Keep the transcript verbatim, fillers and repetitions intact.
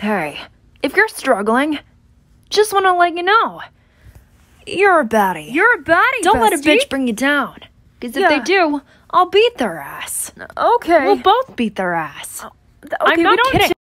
Hey, if you're struggling, just want to let you know, you're a baddie. You're a baddie, Don't let a bestie. bitch bring you down. Because if Yeah. they do, I'll beat their ass. Okay. We'll both beat their ass. Okay, I'm we not don't kidding.